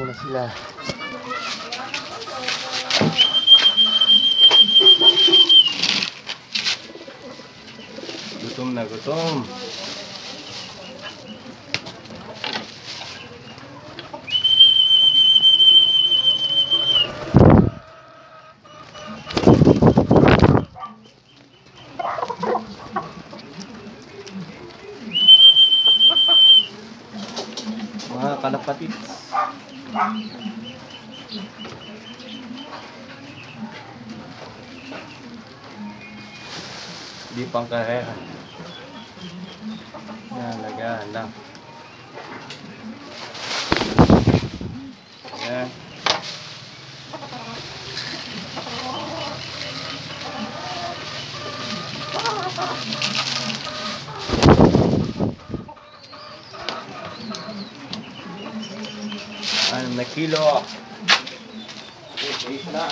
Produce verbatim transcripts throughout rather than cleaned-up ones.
muna sila. Gutom na gutom. Mga kalapatid. Di pang karera. Yan, lagahan lang. Yan. Ano na kilo? Okay, na.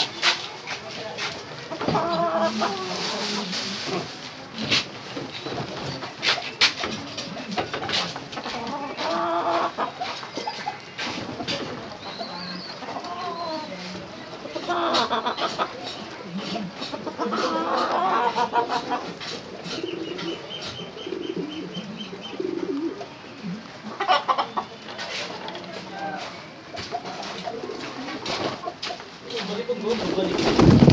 Balik ko, balik.